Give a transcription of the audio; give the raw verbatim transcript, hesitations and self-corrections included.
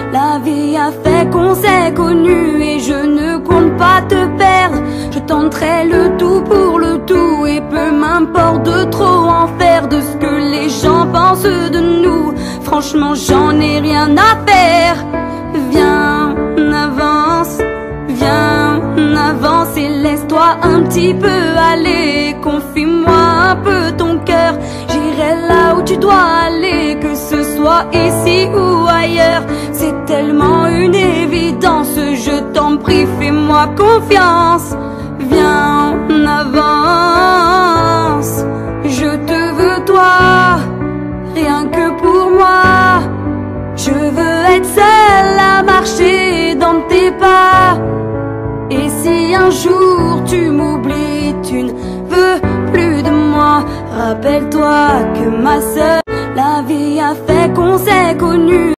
La vie a fait qu'on s'est connus et je ne compte pas te perdre. Je tenterai le tout pour le tout et peu m'importe de trop en faire de ce que les gens pensent de nous. Franchement, j'en ai rien à faire. Viens, avance, viens, avance et laisse-toi un petit peu aller. Confie-moi un peu ton cœur, j'irai là où tu dois aller, que ce soit ici ou ailleurs. C'est tellement une évidence, je t'en prie, fais-moi confiance. Viens, avance, je te veux toi, rien que pour moi. Je veux être seule à marcher dans tes pas. Et si un jour tu m'oublies, tu ne veux plus de moi, rappelle-toi que ma sœur, la vie a fait qu'on s'est connus.